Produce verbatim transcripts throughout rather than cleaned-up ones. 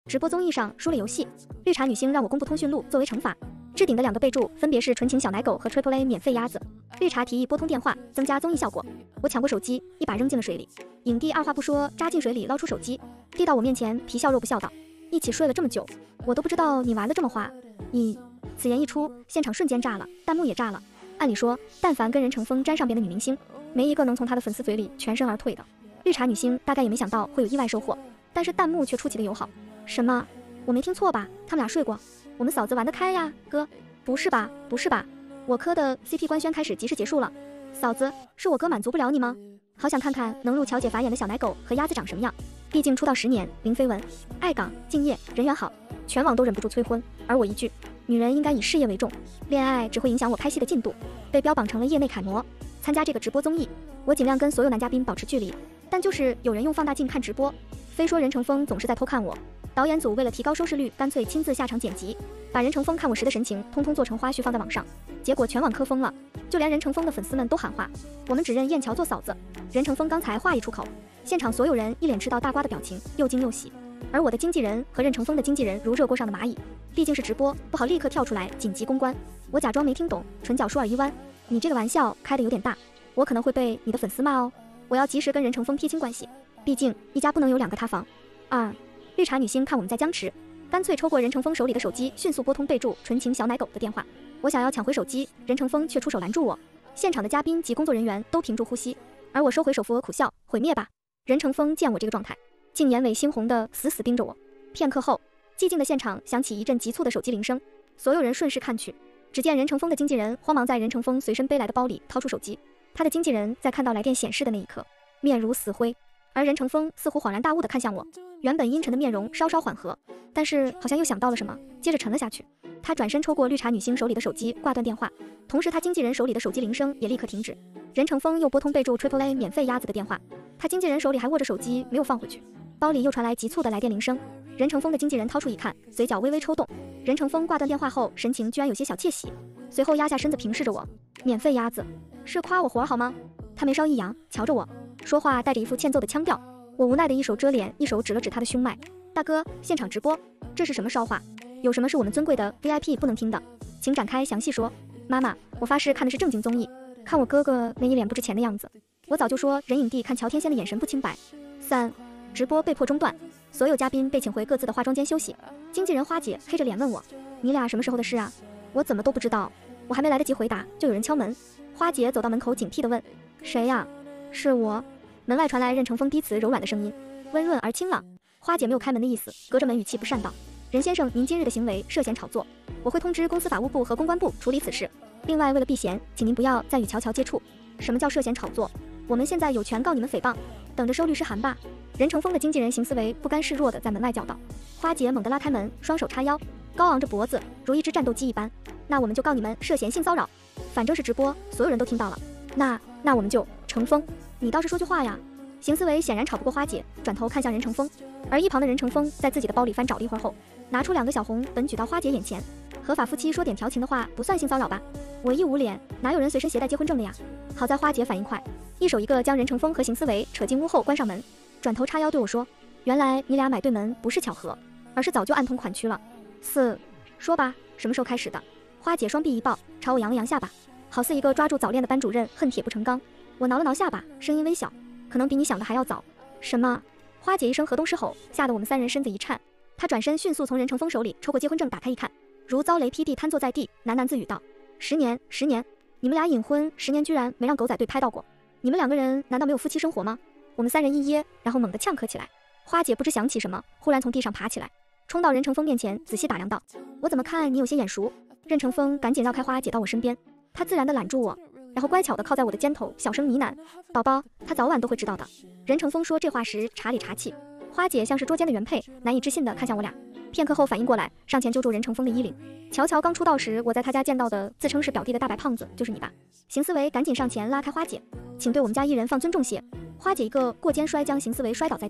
直播综艺上输了游戏，绿茶女星让我公布通讯录作为惩罚。置顶的两个备注分别是纯情小奶狗和 Triple A 免费鸭子。绿茶提议拨通电话，增加综艺效果。我抢过手机，一把扔进了水里。影帝二话不说扎进水里，捞出手机，递到我面前，皮笑肉不笑道：“一起睡了这么久，我都不知道你玩得这么花。你……”此言一出，现场瞬间炸了，弹幕也炸了。按理说，但凡跟任成风沾上边的女明星，没一个能从他的粉丝嘴里全身而退的。绿茶女星大概也没想到会有意外收获，但是弹幕却出奇的友好。什么？我没听错吧？他们俩睡过？我们嫂子玩得开呀，哥。不是吧？不是吧？我磕的 C P 官宣开始即时结束了。嫂子，是我哥满足不了你吗？好想看看能入乔姐法眼的小奶狗和鸭子长什么样。毕竟出道十年，零绯闻，爱岗敬业，人缘好，全网都忍不住催婚。而我一句，女人应该以事业为重，恋爱只会影响我拍戏的进度，被标榜成了业内楷模。参加这个直播综艺，我尽量跟所有男嘉宾保持距离，但就是有人用放大镜看直播，非说任成风总是在偷看我。导演组为了提高收视率，干脆亲自下场剪辑，把任成风看我时的神情通通做成花絮放在网上，结果全网磕疯了，就连任成风的粉丝们都喊话：我们只认燕乔做嫂子。任成风刚才话一出口，现场所有人一脸吃到大瓜的表情，又惊又喜。而我的经纪人和任成风的经纪人如热锅上的蚂蚁，毕竟是直播，不好立刻跳出来紧急公关。我假装没听懂，唇角舒耳一弯：你这个玩笑开得有点大，我可能会被你的粉丝骂哦。我要及时跟任成风撇清关系，毕竟一家不能有两个塌房。二绿茶女星看我们在僵持，干脆抽过任成风手里的手机，迅速拨通备注纯情小奶狗的电话。我想要抢回手机，任成风却出手拦住我。现场的嘉宾及工作人员都屏住呼吸，而我收回手扶额苦笑：毁灭吧。任成风见我这个状态，竟眼尾猩红的死死盯着我。片刻后，寂静的现场响起一阵急促的手机铃声，所有人顺势看去，只见任成风的经纪人慌忙在任成风随身背来的包里掏出手机。他的经纪人在看到来电显示的那一刻，面如死灰，而任成风似乎恍然大悟地看向我，原本阴沉的面容稍稍缓和，但是好像又想到了什么，接着沉了下去。他转身抽过绿茶女星手里的手机，挂断电话，同时他经纪人手里的手机铃声也立刻停止。任成风又拨通备注 Triple A 免费鸭子的电话，他经纪人手里还握着手机没有放回去，包里又传来急促的来电铃声。任成风的经纪人掏出一看，嘴角微微抽动。任成风挂断电话后，神情居然有些小窃喜，随后压下身子平视着我：免费鸭子是夸我活好吗？他眉梢一扬，瞧着我说话带着一副欠揍的腔调。我无奈的一手遮脸，一手指了指他的胸脉：大哥，现场直播，这是什么烧话？有什么是我们尊贵的 V I P 不能听的？请展开详细说。妈妈，我发誓看的是正经综艺，看我哥哥那一脸不值钱的样子，我早就说任影帝看乔天仙的眼神不清白。三直播被迫中断，所有嘉宾被请回各自的化妆间休息。经纪人花姐黑着脸问我：你俩什么时候的事啊？我怎么都不知道。我还没来得及回答，就有人敲门。花姐走到门口警惕地问：谁呀？是我。门外传来任成风低磁柔软的声音，温润而清朗。花姐没有开门的意思，隔着门语气不善道：任先生，您今日的行为涉嫌炒作，我会通知公司法务部和公关部处理此事。另外，为了避嫌，请您不要再与乔乔接触。什么叫涉嫌炒作？我们现在有权告你们诽谤，等着收律师函吧。任成风的经纪人邢思维不甘示弱地在门外叫道。花姐猛地拉开门，双手叉腰，高昂着脖子，如一只战斗机一般。那我们就告你们涉嫌性骚扰，反正是直播，所有人都听到了。那那我们就成风，你倒是说句话呀。邢思维显然吵不过花姐，转头看向任成风，而一旁的任成风在自己的包里翻找了一会儿后，拿出两个小红本举到花姐眼前。合法夫妻说点调情的话不算性骚扰吧？我一捂脸，哪有人随身携带结婚证的呀？好在花姐反应快，一手一个将任成风和邢思维扯进屋后关上门，转头叉腰对我说：原来你俩买对门不是巧合，而是早就暗通款曲了。四说吧，什么时候开始的？花姐双臂一抱，朝我扬了扬下巴，好似一个抓住早恋的班主任恨铁不成钢。我挠了挠下巴，声音微小：可能比你想的还要早。什么？花姐一声河东狮吼，吓得我们三人身子一颤。她转身迅速从任成风手里抽过结婚证，打开一看，如遭雷劈地瘫坐在地，喃喃自语道：十年十年，你们俩隐婚十年居然没让狗仔队拍到过，你们两个人难道没有夫妻生活吗？我们三人一噎，然后猛地呛咳起来。花姐不知想起什么，忽然从地上爬起来，冲到任成风面前仔细打量道：我怎么看你有些眼熟？任成风赶紧绕开花姐到我身边，他自然地揽住我，然后乖巧地靠在我的肩头，小声呢喃：宝宝，他早晚都会知道的。任成风说这话时茶里茶气，花姐像是捉奸的原配，难以置信地看向我俩。片刻后反应过来，上前揪住任成风的衣领：乔乔刚出道时我在他家见到的自称是表弟的大白胖子就是你吧？邢思维赶紧上前拉开花姐：请对我们家艺人放尊重些。花姐一个过肩摔将邢思维摔倒在地，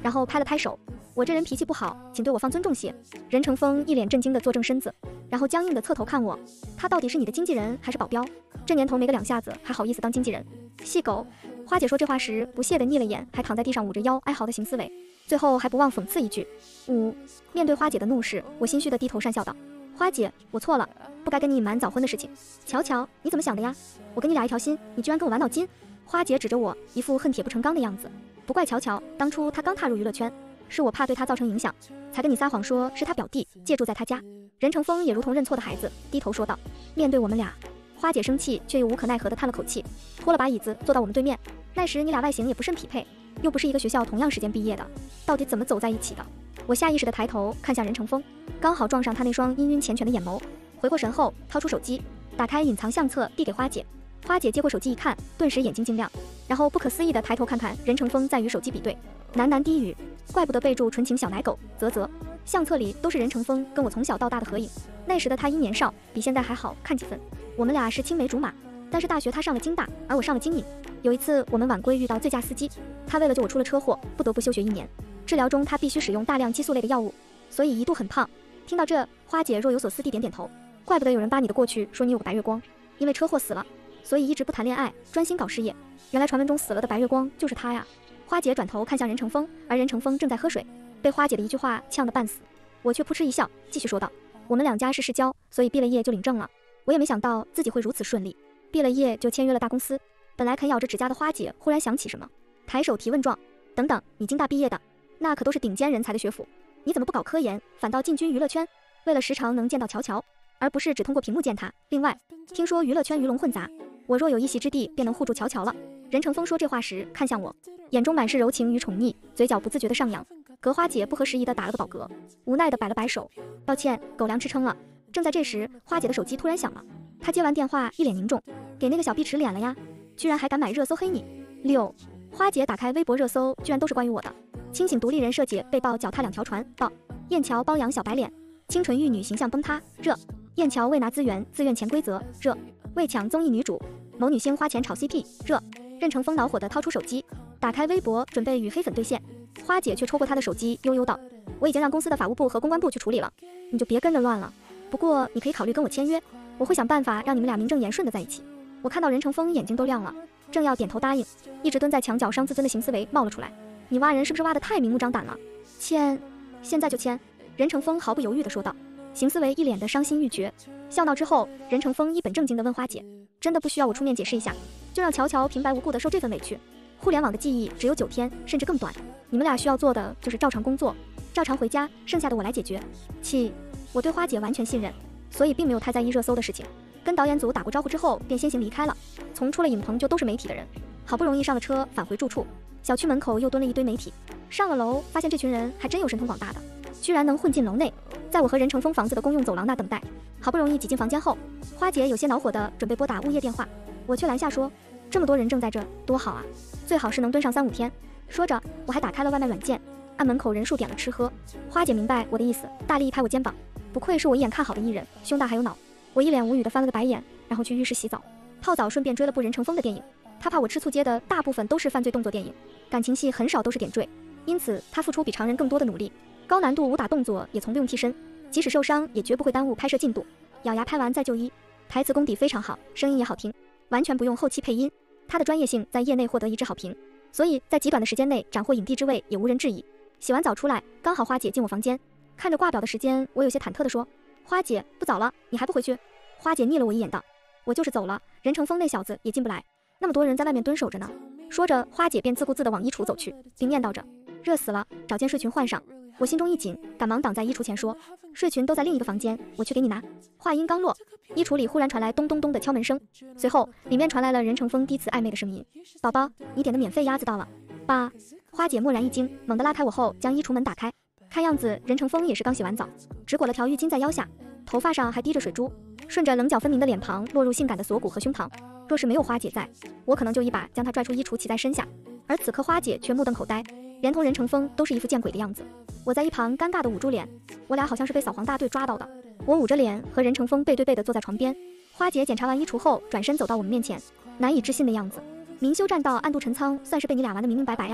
然后拍了拍手。我这人脾气不好，请对我放尊重些。任成风一脸震惊地坐正身子，然后僵硬地侧头看我。他到底是你的经纪人还是保镖？这年头没个两下子，还好意思当经纪人？细狗。花姐说这话时，不屑地睨了眼还躺在地上捂着腰哀嚎的邢思维，最后还不忘讽刺一句：五。面对花姐的怒视，我心虚地低头讪笑道：花姐，我错了，不该跟你隐瞒早婚的事情。乔乔，你怎么想的呀？我跟你俩一条心，你居然跟我玩脑筋？花姐指着我，一副恨铁不成钢的样子。不怪乔乔，当初他刚踏入娱乐圈，是我怕对他造成影响，才跟你撒谎说是他表弟借住在他家。任成风也如同认错的孩子，低头说道。面对我们俩，花姐生气却又无可奈何地叹了口气，拖了把椅子坐到我们对面。那时你俩外形也不甚匹配，又不是一个学校同样时间毕业的，到底怎么走在一起的？我下意识地抬头看向任成风，刚好撞上他那双氤氲缱绻的眼眸。回过神后，掏出手机，打开隐藏相册递给花姐。花姐接过手机一看，顿时眼睛晶亮，然后不可思议地抬头看看任成风在与手机比对，喃喃低语：怪不得备注纯情小奶狗，啧啧。相册里都是任成风跟我从小到大的合影，那时的他因年少，比现在还好看几分。我们俩是青梅竹马，但是大学他上了京大，而我上了京影。有一次我们晚归遇到醉驾司机，他为了救我出了车祸，不得不休学一年。治疗中他必须使用大量激素类的药物，所以一度很胖。听到这，花姐若有所思地点点头。怪不得有人扒你的过去说你有个白月光，因为车祸死了，所以一直不谈恋爱，专心搞事业。原来传闻中死了的白月光就是他呀。花姐转头看向任成风，而任成风正在喝水，被花姐的一句话呛得半死。我却扑哧一笑，继续说道：我们两家是世交，所以毕了业就领证了。我也没想到自己会如此顺利，毕了业就签约了大公司。本来啃咬着指甲的花姐忽然想起什么，抬手提问状：等等，你京大毕业的，那可都是顶尖人才的学府，你怎么不搞科研，反倒进军娱乐圈？为了时常能见到乔乔，而不是只通过屏幕见他。另外，听说娱乐圈鱼龙混杂，我若有一席之地，便能护住乔乔了。任成风说这话时看向我，眼中满是柔情与宠溺，嘴角不自觉地上扬。格花姐不合时宜地打了个饱嗝，无奈地摆了摆手：抱歉，狗粮吃撑了。正在这时，花姐的手机突然响了，她接完电话一脸凝重：给那个小碧池脸了呀，居然还敢买热搜黑你。六。花姐打开微博热搜，居然都是关于我的。清醒独立人设姐被曝脚踏两条船，曝燕乔包养小白脸，清纯玉女形象崩塌，热；燕乔未拿资源自愿潜规则，热；为抢综艺女主，某女星花钱炒 C P， 热。任成风恼火地掏出手机，打开微博准备与黑粉对线，花姐却抽过他的手机，悠悠道：我已经让公司的法务部和公关部去处理了，你就别跟着乱了。不过你可以考虑跟我签约，我会想办法让你们俩名正言顺的在一起。我看到任成风眼睛都亮了，正要点头答应，一直蹲在墙角伤自尊的邢思维冒了出来：你挖人是不是挖得太明目张胆了？签，现在就签。任成风毫不犹豫地说道。邢思维一脸的伤心欲绝。笑闹之后，任成风一本正经地问花姐：真的不需要我出面解释一下，就让乔乔平白无故地受这份委屈？互联网的记忆只有九天，甚至更短，你们俩需要做的就是照常工作，照常回家，剩下的我来解决。气，我对花姐完全信任，所以并没有太在意热搜的事情。跟导演组打过招呼之后，便先行离开了。从出了影棚就都是媒体的人，好不容易上了车返回住处，小区门口又蹲了一堆媒体。上了楼，发现这群人还真有神通广大的，居然能混进楼内，在我和任成风房子的公用走廊那等待。好不容易挤进房间后，花姐有些恼火的准备拨打物业电话，我却拦下说：这么多人正在这，多好啊，最好是能蹲上三五天。说着，我还打开了外卖软件，按门口人数点了吃喝。花姐明白我的意思，大力一拍我肩膀：不愧是我一眼看好的艺人，胸大还有脑。我一脸无语的翻了个白眼，然后去浴室洗澡泡澡，顺便追了部任成风的电影。他怕我吃醋接的大部分都是犯罪动作电影，感情戏很少都是点缀，因此他付出比常人更多的努力，高难度武打动作也从不用替身，即使受伤也绝不会耽误拍摄进度，咬牙拍完再就医。台词功底非常好，声音也好听，完全不用后期配音，他的专业性在业内获得一致好评，所以在极短的时间内斩获影帝之位也无人质疑。洗完澡出来，刚好花姐进我房间，看着挂表的时间，我有些忐忑地说：花姐，不早了，你还不回去？花姐睨了我一眼道：我就是走了，任成风那小子也进不来，那么多人在外面蹲守着呢。说着，花姐便自顾自地往衣橱走去，并念叨着：热死了，找件睡裙换上。我心中一紧，赶忙挡在衣橱前说：睡裙都在另一个房间，我去给你拿。话音刚落，衣橱里忽然传来咚咚咚的敲门声，随后里面传来了任成风低词暧昧的声音：宝宝，你点的免费鸭子到了。爸。花姐蓦然一惊，猛地拉开我后将衣橱门打开，看样子任成风也是刚洗完澡，只裹了条浴巾在腰下，头发上还滴着水珠，顺着棱角分明的脸庞落入性感的锁骨和胸膛。若是没有花姐在，我可能就一把将她拽出衣橱骑在身下，而此刻花姐却目瞪口呆，连同任成风都是一副见鬼的样子。我在一旁尴尬的捂住脸，我俩好像是被扫黄大队抓到的。我捂着脸和任成风背对背的坐在床边，花姐检查完衣橱后转身走到我们面前，难以置信的样子：明修栈道暗度陈仓，算是被你俩玩得明明白白呀。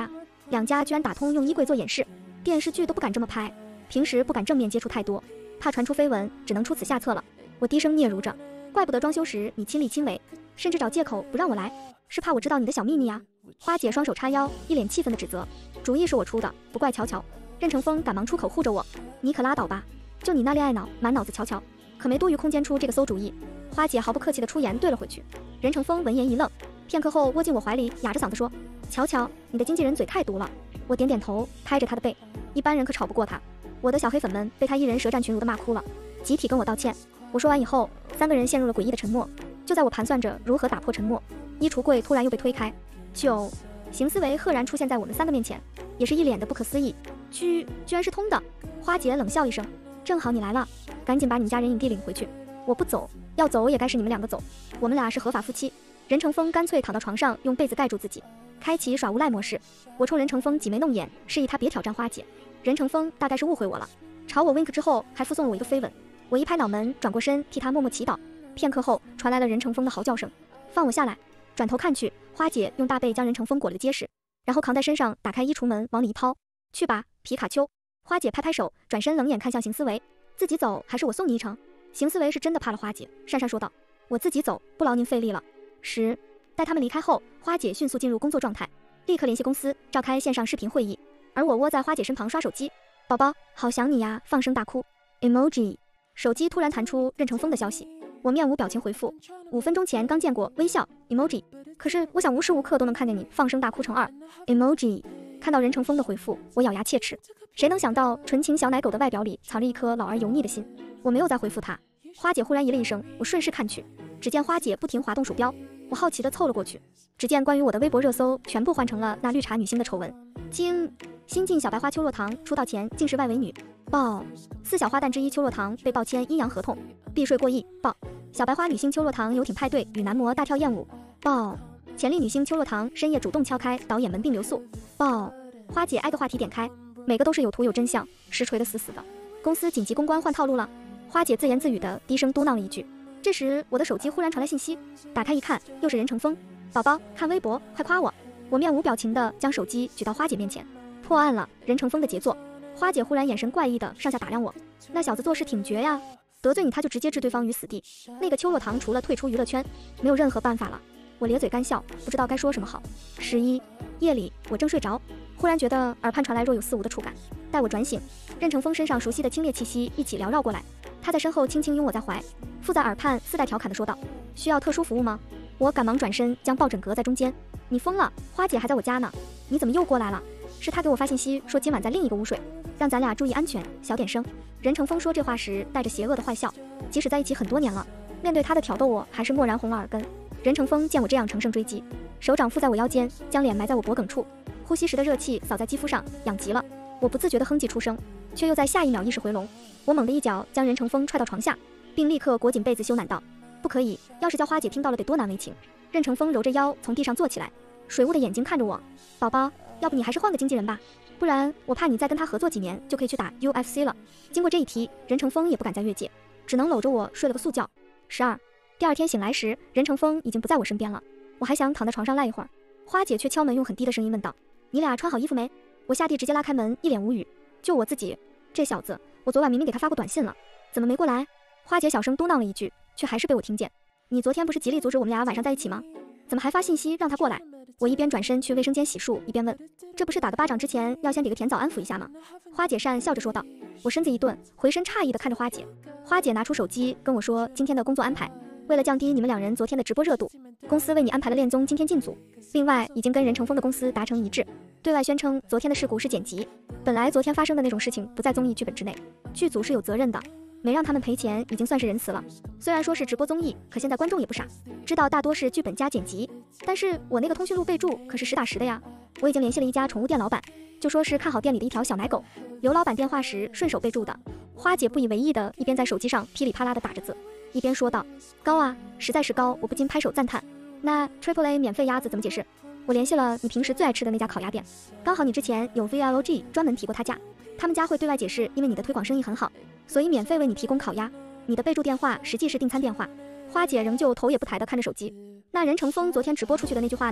两家居然打通用衣柜做演示，电视剧都不敢这么拍，平时不敢正面接触太多，怕传出绯闻，只能出此下策了。我低声嗫嚅着，怪不得装修时你亲力亲为，甚至找借口不让我来，是怕我知道你的小秘密呀。花姐双手叉腰，一脸气愤的指责，主意是我出的，不怪乔乔。任成风赶忙出口护着我，你可拉倒吧，就你那恋爱脑，满脑子乔乔，可没多余空间出这个馊主意。花姐毫不客气的出言对了回去。任成风闻言一愣，片刻后窝进我怀里，哑着嗓子说，乔乔，你的经纪人嘴太毒了。我点点头，拍着他的背，一般人可吵不过他。我的小黑粉们被他一人舌战群儒的骂哭了，集体跟我道歉。我说完以后，三个人陷入了诡异的沉默。就在我盘算着如何打破沉默，衣橱柜突然又被推开，就邢思维赫然出现在我们三个面前，也是一脸的不可思议，居居然是通的。花姐冷笑一声，正好你来了，赶紧把你们家人影帝领回去。我不走，要走也该是你们两个走，我们俩是合法夫妻。任成风干脆躺到床上，用被子盖住自己，开启耍无赖模式。我冲任成风挤眉弄眼，示意他别挑战花姐。任成风大概是误会我了，朝我 wink 之后还附送了我一个飞吻。我一拍脑门，转过身替他默默祈祷。片刻后传来了任成风的嚎叫声，放我下来。转头看去，花姐用大被将任成风裹了结实，然后扛在身上，打开衣橱门往里一抛，去吧，皮卡丘。花姐拍拍手，转身冷眼看向邢思维，自己走还是我送你一程？邢思维是真的怕了花姐，讪讪说道，我自己走，不劳您费力了。十，待他们离开后，花姐迅速进入工作状态，立刻联系公司召开线上视频会议，而我窝在花姐身旁刷手机。宝宝，好想你呀，放声大哭 emoji。 手机突然弹出任成风的消息，我面无表情回复，五分钟前刚见过微笑 emoji， 可是我想无时无刻都能看见你放声大哭成二 emoji。 看到任成风的回复，我咬牙切齿，谁能想到纯情小奶狗的外表里藏着一颗老而油腻的心。我没有再回复他。花姐忽然咦了一声，我顺势看去，只见花姐不停滑动鼠标，我好奇地凑了过去，只见关于我的微博热搜全部换成了那绿茶女星的丑闻。经新晋小白花邱若棠出道前竟是外围女，爆四小花旦之一邱若棠被曝签阴阳合同，避税过亿，爆小白花女星邱若棠游艇派对与男模大跳艳舞，爆潜力女星邱若棠深夜主动敲开导演门并留宿，爆花姐挨个话题点开，每个都是有图有真相，实锤的死死的。公司紧急公关换套路了，花姐自言自语的低声嘟囔了一句。这时我的手机忽然传来信息，打开一看，又是任成风，宝宝看微博，快夸我。我面无表情的将手机举到花姐面前，破案了，任成风的杰作。花姐忽然眼神怪异的上下打量我，那小子做事挺绝呀，得罪你他就直接置对方于死地。那个邱若棠除了退出娱乐圈，没有任何办法了。我咧嘴干笑，不知道该说什么好。十一夜里，我正睡着，忽然觉得耳畔传来若有似无的触感，待我转醒，任成风身上熟悉的清冽气息一起缭绕过来，他在身后轻轻拥我在怀，附在耳畔似带调侃的说道，需要特殊服务吗？我赶忙转身将抱枕隔在中间，你疯了，花姐还在我家呢，你怎么又过来了？是他给我发信息说今晚在另一个屋睡，让咱俩注意安全，小点声。任成风说这话时带着邪恶的坏笑，即使在一起很多年了，面对他的挑逗我还是蓦然红了耳根。任成风见我这样乘胜追击，手掌附在我腰间，将脸埋在我脖颈处，呼吸时的热气扫在肌肤上，痒极了。我不自觉地哼唧出声，却又在下一秒意识回笼，我猛地一脚将任成风踹到床下，并立刻裹紧被子羞赧道，不可以，要是叫花姐听到了得多难为情。任成风揉着腰从地上坐起来，水雾的眼睛看着我，宝宝，要不你还是换个经纪人吧，不然我怕你再跟他合作几年就可以去打 U F C 了。经过这一提，任成风也不敢再越界，只能搂着我睡了个素觉。十二，第二天醒来时，任成风已经不在我身边了，我还想躺在床上赖一会儿，花姐却敲门，用很低的声音问道，你俩穿好衣服没？我下地直接拉开门，一脸无语，就我自己，这小子，我昨晚明明给他发过短信了，怎么没过来？花姐小声嘟囔了一句，却还是被我听见，你昨天不是极力阻止我们俩晚上在一起吗？怎么还发信息让他过来？我一边转身去卫生间洗漱，一边问，这不是打个巴掌之前要先给个甜枣安抚一下吗？花姐讪笑着说道。我身子一顿，回身诧异地看着花姐。花姐拿出手机跟我说今天的工作安排，为了降低你们两人昨天的直播热度，公司为你安排了恋综今天进组，另外已经跟任成风的公司达成一致，对外宣称昨天的事故是剪辑，本来昨天发生的那种事情不在综艺剧本之内，剧组是有责任的，没让他们赔钱已经算是仁慈了。虽然说是直播综艺，可现在观众也不傻，知道大多是剧本加剪辑，但是我那个通讯录备注可是实打实的呀。我已经联系了一家宠物店老板，就说是看好店里的一条小奶狗，留老板电话时顺手备注的。花姐不以为意的一边在手机上噼里啪啦的打着字，一边说道，高啊，实在是高，我不禁拍手赞叹。那 Triple A 免费鸭子怎么解释？我联系了你平时最爱吃的那家烤鸭店，刚好你之前有 Vlog 专门提过他家，他们家会对外解释，因为你的推广生意很好，所以免费为你提供烤鸭。你的备注电话实际是订餐电话。花姐仍旧头也不抬地看着手机。那任成风昨天直播出去的那句话呢？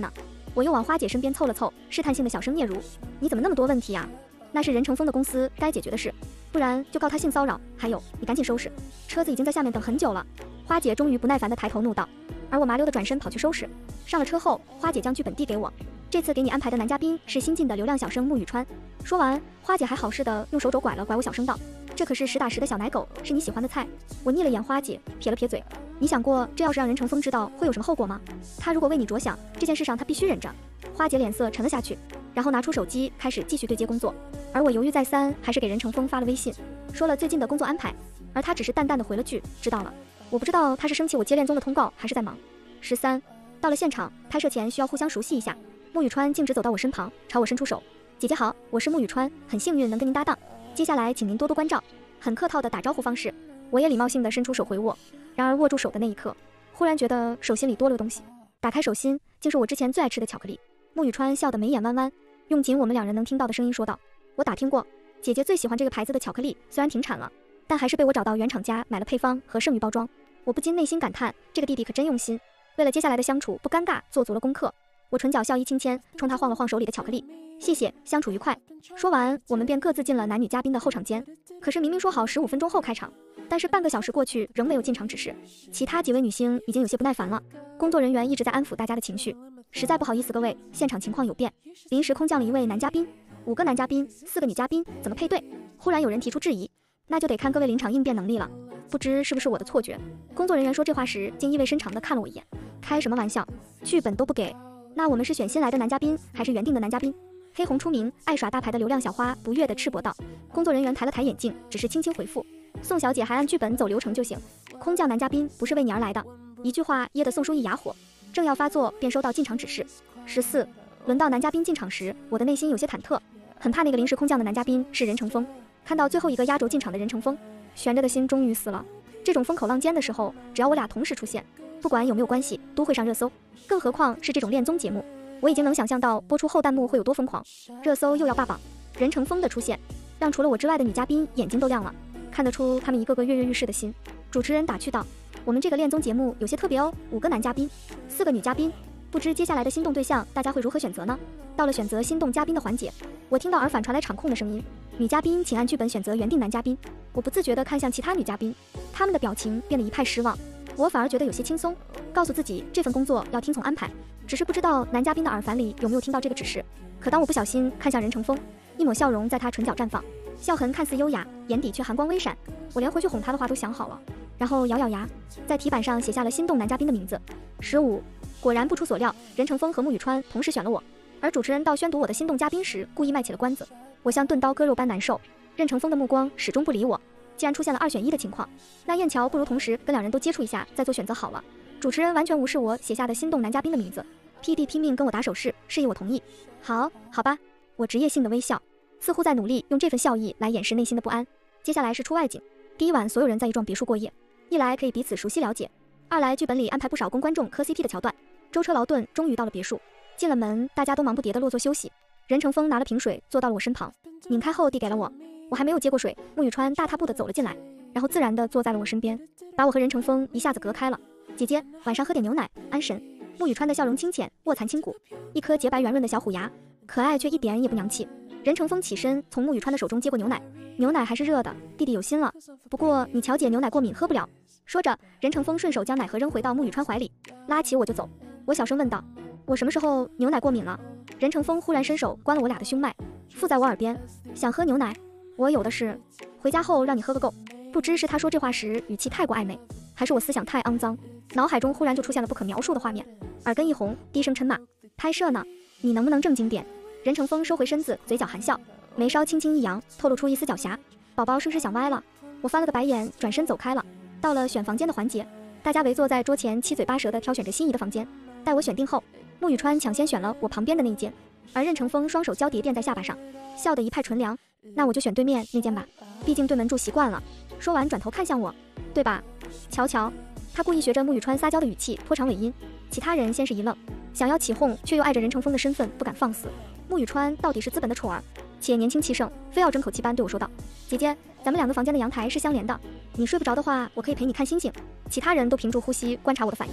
我又往花姐身边凑了凑，试探性的小声嗫嚅：“你怎么那么多问题啊？那是任成风的公司该解决的事，不然就告他性骚扰。还有，你赶紧收拾，车子已经在下面等很久了。”花姐终于不耐烦地抬头怒道，而我麻溜地转身跑去收拾。上了车后，花姐将剧本递给我，这次给你安排的男嘉宾是新晋的流量小生穆宇川。说完，花姐还好似的用手肘拐了拐我，小声道：“这可是实打实的小奶狗，是你喜欢的菜。”我睨了眼花姐，撇了撇嘴：“你想过这要是让任成风知道会有什么后果吗？他如果为你着想，这件事上他必须忍着。”花姐脸色沉了下去，然后拿出手机开始继续对接工作，而我犹豫再三，还是给任成风发了微信，说了最近的工作安排，而他只是淡淡的回了句：“知道了。”我不知道他是生气我接恋综的通告，还是在忙。十三，到了现场，拍摄前需要互相熟悉一下。穆宇川径直走到我身旁，朝我伸出手：“姐姐好，我是穆宇川，很幸运能跟您搭档，接下来请您多多关照。”很客套的打招呼方式，我也礼貌性的伸出手回握。然而握住手的那一刻，忽然觉得手心里多了个东西。打开手心，竟是我之前最爱吃的巧克力。穆宇川笑得眉眼弯弯，用仅我们两人能听到的声音说道：“我打听过，姐姐最喜欢这个牌子的巧克力，虽然停产了，但还是被我找到原厂家买了配方和剩余包装。”我不禁内心感叹，这个弟弟可真用心，为了接下来的相处不尴尬，做足了功课。我唇角笑意轻牵，冲他晃了晃手里的巧克力：“谢谢，相处愉快。”说完，我们便各自进了男女嘉宾的候场间。可是明明说好十五分钟后开场，但是半个小时过去仍没有进场指示。其他几位女星已经有些不耐烦了，工作人员一直在安抚大家的情绪：“实在不好意思各位，现场情况有变，临时空降了一位男嘉宾，五个男嘉宾，四个女嘉宾，怎么配对？”忽然有人提出质疑：“那就得看各位临场应变能力了。”不知是不是我的错觉，工作人员说这话时竟意味深长地看了我一眼：“开什么玩笑，剧本都不给？那我们是选新来的男嘉宾，还是原定的男嘉宾？”黑红出名爱耍大牌的流量小花不悦地斥驳道。工作人员抬了抬眼镜，只是轻轻回复：“宋小姐还按剧本走流程就行，空降男嘉宾不是为你而来的。”一句话噎得宋书一哑火，正要发作，便收到进场指示。十四，轮到男嘉宾进场时，我的内心有些忐忑，很怕那个临时空降的男嘉宾是任成风。看到最后一个压轴进场的任成风，悬着的心终于死了。这种风口浪尖的时候，只要我俩同时出现，不管有没有关系，都会上热搜。更何况是这种恋综节目，我已经能想象到播出后弹幕会有多疯狂，热搜又要霸榜。任成风的出现，让除了我之外的女嘉宾眼睛都亮了，看得出他们一个个跃跃欲试的心。主持人打趣道：“我们这个恋综节目有些特别哦，五个男嘉宾，四个女嘉宾，不知接下来的心动对象大家会如何选择呢？”到了选择心动嘉宾的环节，我听到耳返传来场控的声音：“女嘉宾请按剧本选择原定男嘉宾。”我不自觉地看向其他女嘉宾，她们的表情变得一派失望，我反而觉得有些轻松，告诉自己这份工作要听从安排，只是不知道男嘉宾的耳返里有没有听到这个指示。可当我不小心看向任成风，一抹笑容在他唇角绽放，笑痕看似优雅，眼底却寒光微闪。我连回去哄他的话都想好了，然后咬咬牙，在题板上写下了心动男嘉宾的名字。十五，果然不出所料，任成风和穆宇川同时选了我。而主持人到宣读我的心动嘉宾时，故意卖起了关子，我像钝刀割肉般难受。任成风的目光始终不理我，既然出现了二选一的情况，那燕桥不如同时跟两人都接触一下再做选择好了。主持人完全无视我写下的心动男嘉宾的名字 ，P D 拼命跟我打手势，示意我同意。好，好吧，我职业性的微笑，似乎在努力用这份笑意来掩饰内心的不安。接下来是出外景，第一晚所有人在一幢别墅过夜，一来可以彼此熟悉了解，二来剧本里安排不少供观众磕 C P 的桥段。舟车劳顿，终于到了别墅，进了门，大家都忙不迭地落座休息。任成风拿了瓶水坐到了我身旁，拧开后递给了我。我还没有接过水，穆宇川大踏步地走了进来，然后自然地坐在了我身边，把我和任成风一下子隔开了。姐姐，晚上喝点牛奶，安神。穆宇川的笑容清浅，卧蚕轻骨，一颗洁白圆润的小虎牙，可爱却一点也不娘气。任成风起身从穆宇川的手中接过牛奶，牛奶还是热的，弟弟有心了。不过你乔姐牛奶过敏，喝不了。说着，任成风顺手将奶盒扔回到穆宇川怀里，拉起我就走。我小声问道：“我什么时候牛奶过敏了？”任成风忽然伸手关了我俩的胸脉，附在我耳边：“想喝牛奶？我有的是，回家后让你喝个够。”不知是他说这话时语气太过暧昧，还是我思想太肮脏，脑海中忽然就出现了不可描述的画面。耳根一红，低声嗔骂：“拍摄呢，你能不能正经点？”任成风收回身子，嘴角含笑，眉梢轻轻一扬，透露出一丝狡黠：“宝宝是不是想歪了？”我翻了个白眼，转身走开了。到了选房间的环节，大家围坐在桌前，七嘴八舌地挑选着心仪的房间。待我选定后，穆宇川抢先选了我旁边的那一间，而任成风双手交叠垫在下巴上，笑得一派纯良。那我就选对面那间吧，毕竟对门住习惯了。说完转头看向我：“对吧？瞧瞧。”他故意学着穆宇川撒娇的语气，拖长尾音。其他人先是一愣，想要起哄，却又碍着任成风的身份不敢放肆。穆宇川到底是资本的宠儿，且年轻气盛，非要争口气般对我说道：“姐姐，咱们两个房间的阳台是相连的，你睡不着的话，我可以陪你看星星。”其他人都屏住呼吸观察我的反应。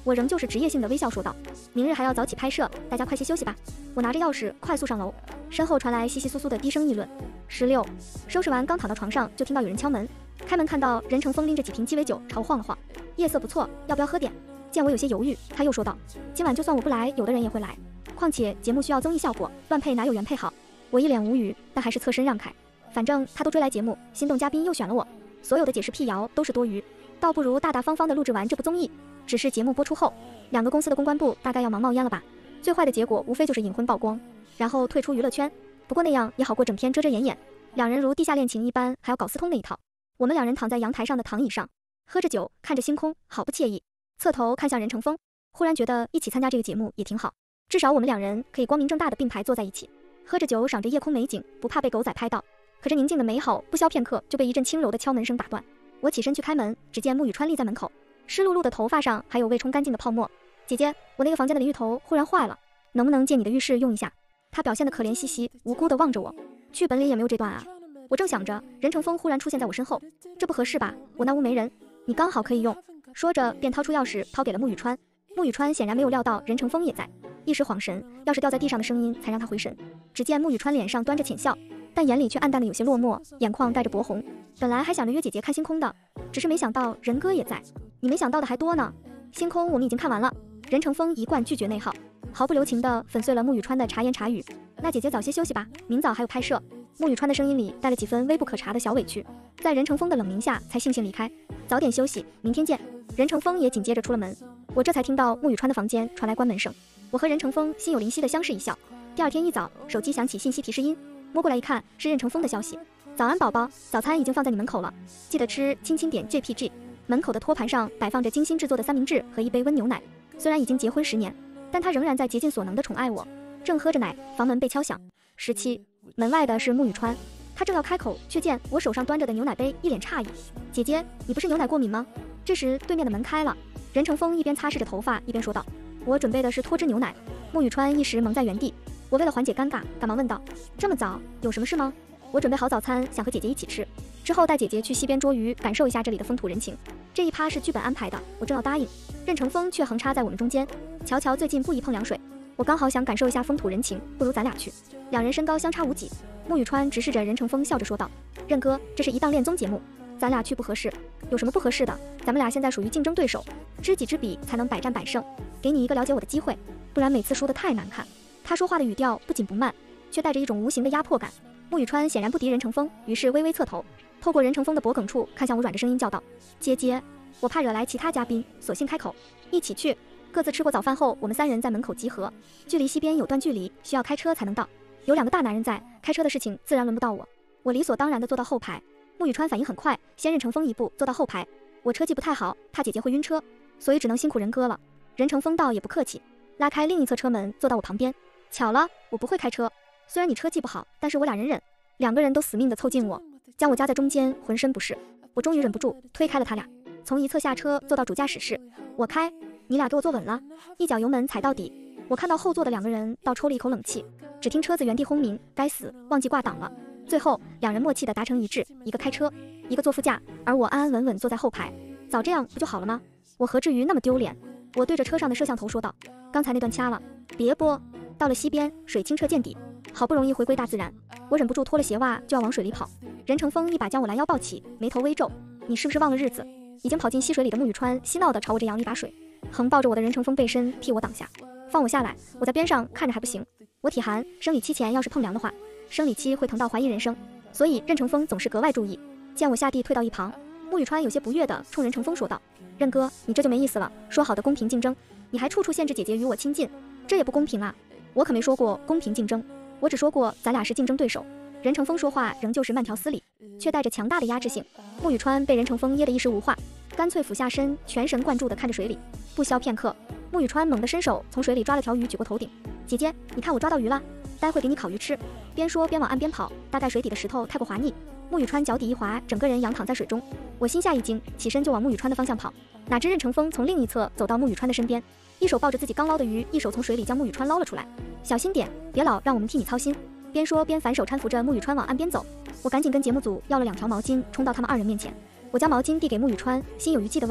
我仍旧是职业性的微笑说道：“明日还要早起拍摄，大家快些休息吧。”我拿着钥匙快速上楼，身后传来窸窸窣窣的低声议论。十六，收拾完刚躺到床上，就听到有人敲门。开门看到任成风拎着几瓶鸡尾酒朝我晃了晃，夜色不错，要不要喝点？见我有些犹豫，他又说道：“今晚就算我不来，有的人也会来。况且节目需要综艺效果，乱配哪有原配好？”我一脸无语，但还是侧身让开。反正他都追来节目，心动嘉宾又选了我，所有的解释辟谣都是多余，倒不如大大方方的录制完这部综艺。只是节目播出后，两个公司的公关部大概要忙冒烟了吧？最坏的结果无非就是隐婚曝光，然后退出娱乐圈。不过那样也好过整天遮遮掩掩，两人如地下恋情一般，还要搞私通那一套。我们两人躺在阳台上的躺椅上，喝着酒，看着星空，好不惬意。侧头看向任成风，忽然觉得一起参加这个节目也挺好，至少我们两人可以光明正大的并排坐在一起，喝着酒，赏着夜空美景，不怕被狗仔拍到。可这宁静的美好不消片刻，就被一阵轻柔的敲门声打断。我起身去开门，只见沐雨川立在门口，湿漉漉的头发上还有未冲干净的泡沫。姐姐，我那个房间的淋浴头忽然坏了，能不能借你的浴室用一下？他表现得可怜兮兮，无辜地望着我。剧本里也没有这段啊。我正想着，任成风忽然出现在我身后，这不合适吧？我那屋没人，你刚好可以用。说着便掏出钥匙抛给了沐雨川。沐雨川显然没有料到任成风也在，一时恍神，钥匙掉在地上的声音才让他回神。只见沐雨川脸上端着浅笑，但眼里却暗淡的有些落寞，眼眶带着薄红。本来还想着约姐姐看星空的，只是没想到任哥也在。你没想到的还多呢，星空我们已经看完了。任成风一贯拒绝内耗，毫不留情地粉碎了沐雨川的茶言茶语。那姐姐早些休息吧，明早还有拍摄。沐雨川的声音里带了几分微不可察的小委屈，在任成风的冷凝下才悻悻离开。早点休息，明天见。任成风也紧接着出了门，我这才听到沐雨川的房间传来关门声。我和任成风心有灵犀的相视一笑。第二天一早，手机响起信息提示音，摸过来一看，是任成风的消息：早安宝宝，早餐已经放在你门口了，记得吃，轻轻点 J P G。 门口的托盘上摆放着精心制作的三明治和一杯温牛奶。虽然已经结婚十年，但他仍然在竭尽所能的宠爱我。正喝着奶，房门被敲响。十七，门外的是沐雨川，他正要开口，却见我手上端着的牛奶杯，一脸诧异：姐姐，你不是牛奶过敏吗？这时对面的门开了，任成风一边擦拭着头发一边说道：我准备的是脱脂牛奶。沐雨川一时懵在原地，我为了缓解尴尬，赶忙问道：这么早，有什么事吗？我准备好早餐，想和姐姐一起吃，之后带姐姐去溪边捉鱼，感受一下这里的风土人情。这一趴是剧本安排的，我正要答应，任成风却横插在我们中间。乔乔最近不宜碰凉水，我刚好想感受一下风土人情，不如咱俩去。两人身高相差无几，沐雨川直视着任成风，笑着说道：任哥，这是一档恋综节目，咱俩去不合适。有什么不合适的？咱们俩现在属于竞争对手，知己知彼才能百战百胜，给你一个了解我的机会，不然每次输得太难看。他说话的语调不紧不慢，却带着一种无形的压迫感。沐雨川显然不敌任成风，于是微微侧头，透过任成风的脖梗处看向我，软着声音叫道：姐姐。我怕惹来其他嘉宾，索性开口：一起去。各自吃过早饭后，我们三人在门口集合，距离溪边有段距离，需要开车才能到。有两个大男人在，开车的事情自然轮不到我。我理所当然地坐到后排。沐雨川反应很快，先任成风一步坐到后排。我车技不太好，怕姐姐会晕车，所以只能辛苦任哥了。任成风倒也不客气，拉开另一侧车门坐到我旁边。巧了，我不会开车，虽然你车技不好，但是我俩忍忍。两个人都死命地凑近我，将我夹在中间，浑身不适。我终于忍不住推开了他俩，从一侧下车坐到主驾驶室。我开，你俩给我坐稳了，一脚油门踩到底。我看到后座的两个人倒抽了一口冷气，只听车子原地轰鸣，该死，忘记挂档了。最后两人默契地达成一致，一个开车，一个坐副驾，而我安安稳稳坐在后排。早这样不就好了吗？我何至于那么丢脸？我对着车上的摄像头说道：刚才那段掐了，别播。到了溪边，水清澈见底，好不容易回归大自然，我忍不住脱了鞋袜就要往水里跑。任成风一把将我拦腰抱起，眉头微皱：你是不是忘了日子？已经跑进溪水里的沐雨川嬉闹地朝我这扬了一把水，横抱着我的任成风背身替我挡下，放我下来。我在边上看着还不行，我体寒，生理期前要是碰凉的话，生理期会疼到怀疑人生，所以任成风总是格外注意。见我下地退到一旁，沐雨川有些不悦地冲任成风说道：任哥，你这就没意思了，说好的公平竞争，你还处处限制姐姐与我亲近，这也不公平啊。我可没说过公平竞争，我只说过咱俩是竞争对手。任成风说话仍旧是慢条斯理，却带着强大的压制性。沐雨川被任成风噎得一时无话，干脆俯下身，全神贯注地看着水里。不消片刻，沐雨川猛地伸手从水里抓了条鱼举过头顶：姐姐，你看我抓到鱼了，待会给你烤鱼吃。边说边往岸边跑，大概水底的石头太过滑腻，沐雨川脚底一滑，整个人仰躺在水中。我心下一惊，起身就往沐雨川的方向跑，哪知任成风从另一侧走到沐雨川的身边，一手抱着自己刚捞的鱼，一手从水里将沐雨川捞了出来。小心点，别老让我们替你操心。边说边反手搀扶着沐雨川往岸边走。我赶紧跟节目组要了两条毛巾，冲到他们二人面前。我将毛巾递给沐雨川，心有余悸地问：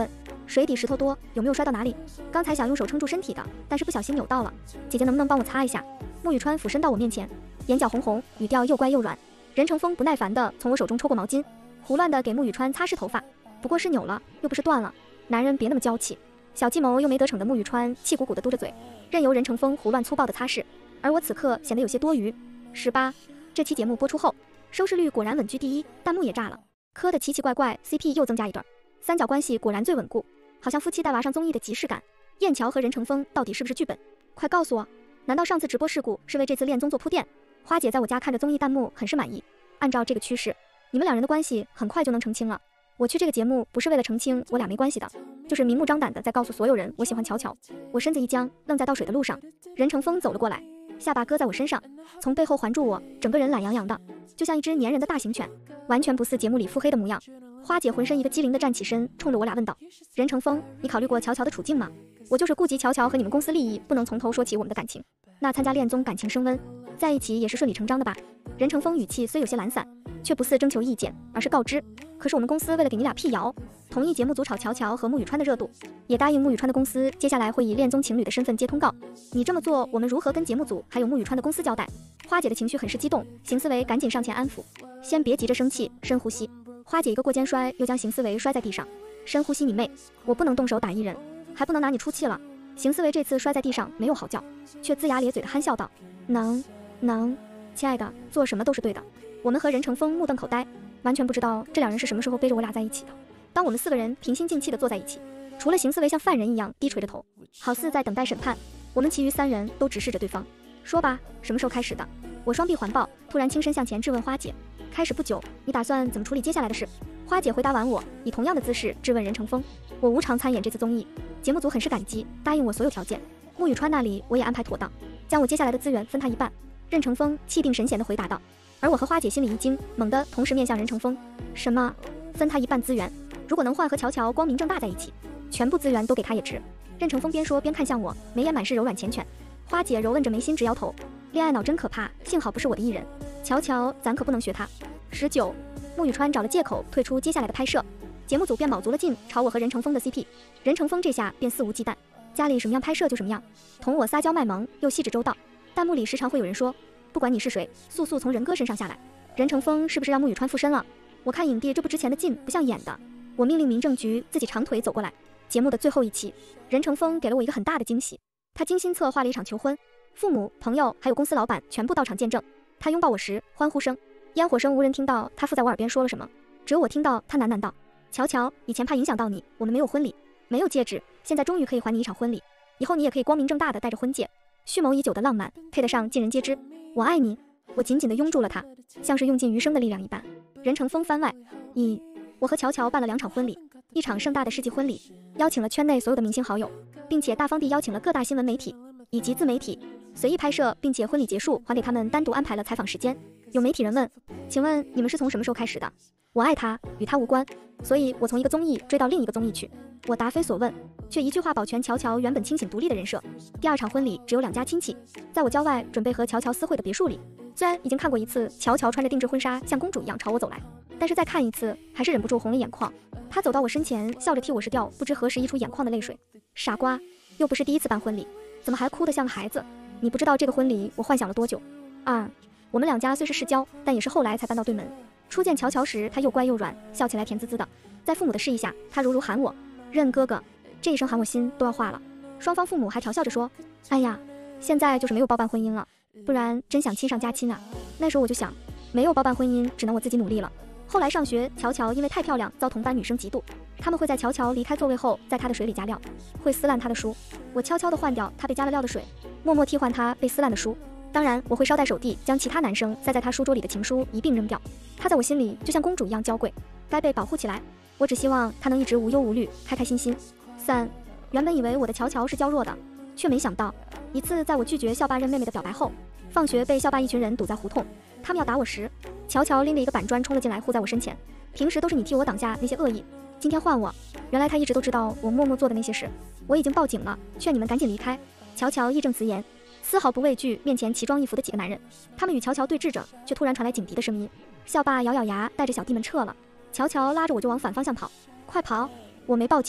水底石头多，有没有摔到哪里？刚才想用手撑住身体的，但是不小心扭到了。姐姐能不能帮我擦一下？穆雨川俯身到我面前，眼角红红，语调又乖又软。任承风不耐烦地从我手中抽过毛巾，胡乱地给穆雨川擦拭头发。不过是扭了，又不是断了。男人别那么娇气。小计谋又没得逞的穆雨川气鼓鼓地嘟着嘴，任由任承风胡乱粗暴地擦拭。而我此刻显得有些多余。十八，这期节目播出后，收视率果然稳居第一，弹幕也炸了。磕的奇奇怪怪 C P 又增加一对，三角关系果然最稳固，好像夫妻带娃上综艺的即视感。燕乔和任承风到底是不是剧本？快告诉我，难道上次直播事故是为这次恋综做铺垫？花姐在我家看着综艺弹幕很是满意，按照这个趋势，你们两人的关系很快就能澄清了。我去这个节目不是为了澄清我俩没关系的，就是明目张胆的在告诉所有人我喜欢乔乔。我身子一僵，愣在倒水的路上，任承风走了过来，下巴搁在我身上，从背后环住我，整个人懒洋洋的，就像一只粘人的大型犬，完全不似节目里腹黑的模样。花姐浑身一个机灵的站起身，冲着我俩问道：任承风，你考虑过乔乔的处境吗？我就是顾及乔乔和你们公司利益，不能从头说起我们的感情。那参加恋综感情升温，在一起也是顺理成章的吧？任承风语气虽有些懒散，却不似征求意见，而是告知。可是我们公司为了给你俩辟谣，同意节目组炒乔乔和穆雨川的热度，也答应穆雨川的公司接下来会以恋综情侣的身份接通告。你这么做，我们如何跟节目组还有穆雨川的公司交代？花姐的情绪很是激动，邢思维赶紧上前安抚，先别急着生气，深呼吸。花姐一个过肩摔，又将邢思维摔在地上。深呼吸你妹，我不能动手打艺人，还不能拿你出气了。邢思维这次摔在地上没有嚎叫，却龇牙咧嘴的憨笑道：能能，亲爱的，做什么都是对的。我们和任承风目瞪口呆，完全不知道这两人是什么时候背着我俩在一起的。当我们四个人平心静气地坐在一起，除了邢思维像犯人一样低垂着头，好似在等待审判，我们其余三人都直视着对方。说吧，什么时候开始的？我双臂环抱，突然轻身向前质问花姐。开始不久，你打算怎么处理接下来的事？花姐回答完我，以同样的姿势质问任承风。我无偿参演这次综艺，节目组很是感激，答应我所有条件。穆雨川那里我也安排妥当，将我接下来的资源分他一半。任承风气定神闲地回答道。而我和花姐心里一惊，猛地同时面向任承风。什么？分他一半资源？如果能换和乔乔光明正大在一起，全部资源都给他也值。任承风边说边看向我，眉眼满是柔软缱绻。花姐揉问着眉心，直摇头。恋爱脑真可怕，幸好不是我的艺人。乔乔，咱可不能学他。十九，穆雨川找了借口退出接下来的拍摄，节目组便卯足了劲炒我和任承风的 C P。任承风这下便肆无忌惮，家里什么样拍摄就什么样，同我撒娇卖萌又细致周到。弹幕里时常会有人说，不管你是谁，速速从任哥身上下来。任承风是不是让穆雨川附身了？我看影帝这不值钱的劲不像演的。我命令民政局自己长腿走过来。节目的最后一期，任承风给了我一个很大的惊喜，他精心策划了一场求婚，父母、朋友还有公司老板全部到场见证。他拥抱我时，欢呼声、烟火声无人听到他附在我耳边说了什么，只有我听到他喃喃道：乔乔，以前怕影响到你，我们没有婚礼，没有戒指，现在终于可以还你一场婚礼，以后你也可以光明正大的戴着婚戒。蓄谋已久的浪漫配得上尽人皆知，我爱你。我紧紧地拥住了他，像是用尽余生的力量一般。任承风番外，一，我和乔乔办了两场婚礼，一场盛大的世纪婚礼，邀请了圈内所有的明星好友，并且大方地邀请了各大新闻媒体以及自媒体随意拍摄，并且婚礼结束还给他们单独安排了采访时间。有媒体人问，请问你们是从什么时候开始的？我爱他，与他无关，所以我从一个综艺追到另一个综艺去。我答非所问，却一句话保全乔乔原本清醒独立的人设。第二场婚礼只有两家亲戚，在我郊外准备和乔乔私会的别墅里。虽然已经看过一次乔乔穿着定制婚纱像公主一样朝我走来，但是再看一次还是忍不住红了眼眶。他走到我身前，笑着替我拭掉不知何时溢出眼眶的泪水。傻瓜，又不是第一次办婚礼，怎么还哭得像个孩子？你不知道这个婚礼我幻想了多久。二，我们两家虽是世交，但也是后来才搬到对门。初见乔乔时，他又乖又软，笑起来甜滋滋的。在父母的示意下，他如如喊我任哥哥，这一声喊我心都要化了。双方父母还调笑着说，哎呀，现在就是没有包办婚姻了，不然真想亲上加亲啊。那时候我就想，没有包办婚姻，只能我自己努力了。后来上学，乔乔因为太漂亮遭同班女生嫉妒，他们会在乔乔离开座位后在她的水里加料，会撕烂她的书。我悄悄地换掉她被加了料的水，默默替换她被撕烂的书。当然我会捎带手地将其他男生塞在她书桌里的情书一并扔掉。她在我心里就像公主一样娇贵，该被保护起来。我只希望她能一直无忧无虑，开开心心。三，原本以为我的乔乔是娇弱的，却没想到一次在我拒绝校霸认妹妹的表白后，放学被校霸一群人堵在胡同，他们要打我时，乔乔拎着一个板砖冲了进来，护在我身前。平时都是你替我挡下那些恶意，今天换我。原来他一直都知道我默默做的那些事。我已经报警了，劝你们赶紧离开。乔乔义正辞严，丝毫不畏惧面前奇装异服的几个男人。他们与乔乔对峙着，却突然传来警笛的声音。校霸咬咬牙，带着小弟们撤了。乔乔拉着我就往反方向跑。快跑！我没报警，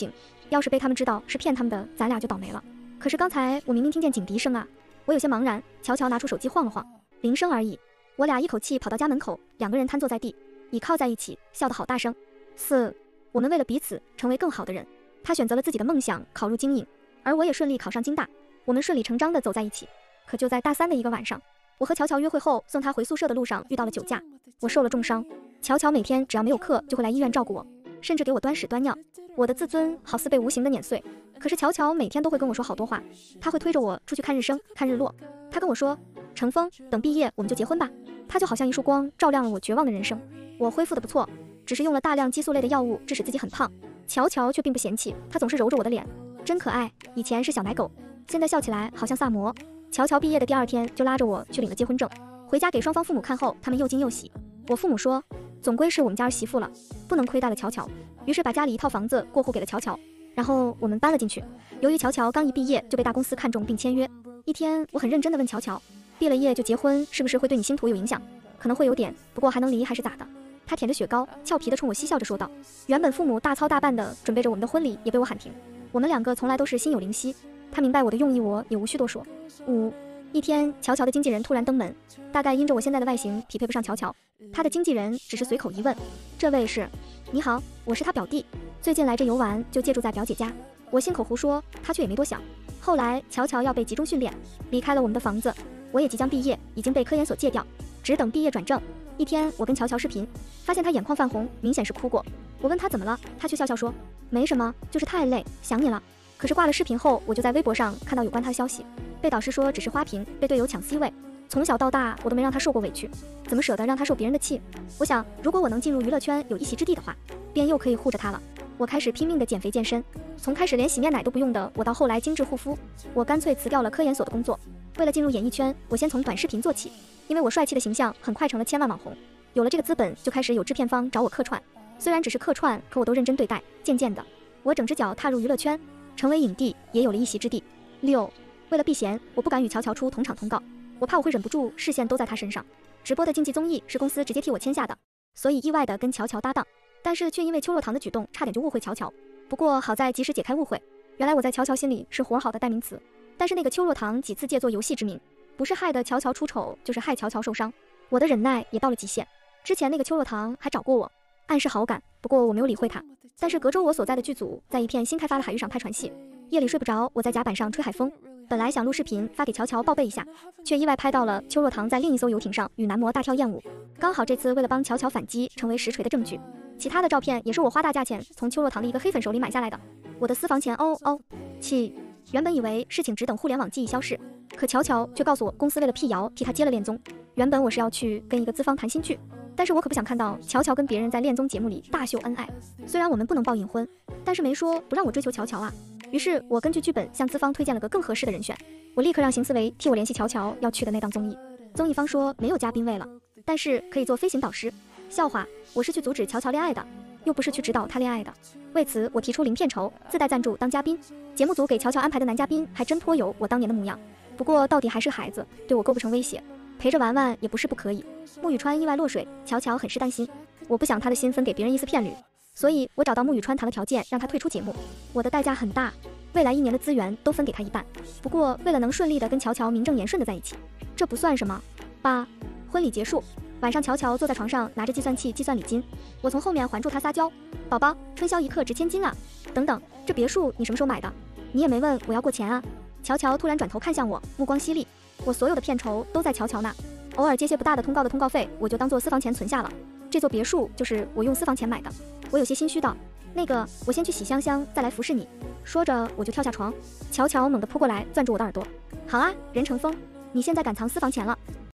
要是被他们知道是骗他们的，咱俩就倒霉了。可是刚才我明明听见警笛声啊，我有些茫然。乔乔拿出手机晃了晃，铃声而已。我俩一口气跑到家门口，两个人瘫坐在地，倚靠在一起，笑得好大声。四，我们为了彼此成为更好的人。他选择了自己的梦想，考入京影，而我也顺利考上京大。我们顺理成章地走在一起。可就在大三的一个晚上，我和乔乔约会后送他回宿舍的路上遇到了酒驾，我受了重伤。乔乔每天只要没有课就会来医院照顾我，甚至给我端屎端尿。我的自尊好似被无形的碾碎。可是乔乔每天都会跟我说好多话，他会推着我出去看日升看日落。他跟我说，程峰，等毕业我们就结婚吧。他就好像一束光，照亮了我绝望的人生。我恢复的不错，只是用了大量激素类的药物，致使自己很胖。乔乔却并不嫌弃，他总是揉着我的脸，真可爱。以前是小奶狗，现在笑起来好像萨摩。乔乔毕业的第二天就拉着我去领了结婚证，回家给双方父母看后，他们又惊又喜。我父母说，总归是我们家儿媳妇了，不能亏待了乔乔，于是把家里一套房子过户给了乔乔，然后我们搬了进去。由于乔乔刚一毕业就被大公司看中并签约，一天我很认真地问乔乔，毕了业就结婚是不是会对你星途有影响？可能会有点，不过还能离还是咋的？他舔着雪糕，俏皮地冲我嬉笑着说道。原本父母大操大办的准备着我们的婚礼也被我喊停，我们两个从来都是心有灵犀，他明白我的用意，我也无需多说。五，一天，乔乔的经纪人突然登门，大概因着我现在的外形匹配不上乔乔，他的经纪人只是随口一问，这位是？你好，我是他表弟，最近来这游玩，就借住在表姐家。我信口胡说，他却也没多想。后来乔乔要被集中训练，离开了我们的房子，我也即将毕业，已经被科研所戒掉，只等毕业转正。一天，我跟乔乔视频，发现他眼眶泛红，明显是哭过。我问他怎么了，他却笑笑说，没什么，就是太累，想你了。可是挂了视频后，我就在微博上看到有关他的消息，被导师说只是花瓶，被队友抢 C 位。从小到大，我都没让他受过委屈，怎么舍得让他受别人的气？我想，如果我能进入娱乐圈有一席之地的话，便又可以护着他了。我开始拼命的减肥健身，从开始连洗面奶都不用的我，到后来精致护肤。我干脆辞掉了科研所的工作，为了进入演艺圈，我先从短视频做起，因为我帅气的形象很快成了千万网红。有了这个资本，就开始有制片方找我客串，虽然只是客串，可我都认真对待。渐渐的，我整只脚踏入娱乐圈，成为影帝，也有了一席之地。六，为了避嫌，我不敢与乔乔出同场通告，我怕我会忍不住视线都在他身上。直播的竞技综艺是公司直接替我签下的，所以意外的跟乔乔搭档，但是却因为邱若棠的举动差点就误会乔乔。不过好在及时解开误会，原来我在乔乔心里是活好的代名词。但是那个邱若棠几次借作游戏之名，不是害得乔乔出丑，就是害乔乔受伤，我的忍耐也到了极限。之前那个邱若棠还找过我，暗示好感，不过我没有理会他。但是隔周我所在的剧组在一片新开发的海域上拍船戏，夜里睡不着，我在甲板上吹海风。本来想录视频发给乔乔报备一下，却意外拍到了邱若棠在另一艘游艇上与男模大跳艳舞。刚好这次为了帮乔乔反击，成为实锤的证据。其他的照片也是我花大价钱从邱若棠的一个黑粉手里买下来的。我的私房钱哦哦气，原本以为事情只等互联网记忆消逝，可乔乔却告诉我公司为了辟谣替他接了恋综。原本我是要去跟一个资方谈新剧，但是我可不想看到乔乔跟别人在恋综节目里大秀恩爱。虽然我们不能报隐婚，但是没说不让我追求乔乔啊。于是我根据剧本向资方推荐了个更合适的人选，我立刻让邢思维替我联系乔乔要去的那档综艺。综艺方说没有嘉宾位了，但是可以做飞行导师。笑话，我是去阻止乔乔恋爱的，又不是去指导他恋爱的。为此我提出零片酬，自带赞助当嘉宾。节目组给乔乔安排的男嘉宾还真颇有我当年的模样，不过到底还是孩子，对我构不成威胁，陪着玩玩也不是不可以。穆雨川意外落水，乔乔很是担心，我不想他的心分给别人一丝片缕，所以我找到穆雨川谈了条件，让他退出节目。我的代价很大，未来一年的资源都分给他一半。不过为了能顺利的跟乔乔名正言顺的在一起，这不算什么。八，婚礼结束，晚上乔乔坐在床上拿着计算器计算礼金，我从后面环住他撒娇，宝宝，春宵一刻值千金啊！等等，这别墅你什么时候买的？你也没问我要过钱啊！乔乔突然转头看向我，目光犀利。我所有的片酬都在乔乔那，偶尔接些不大的通告的通告费，我就当做私房钱存下了。这座别墅就是我用私房钱买的。我有些心虚道，那个我先去洗香香，再来服侍你。说着我就跳下床，乔乔猛地扑过来攥住我的耳朵。好啊，任成风，你现在敢藏私房钱了？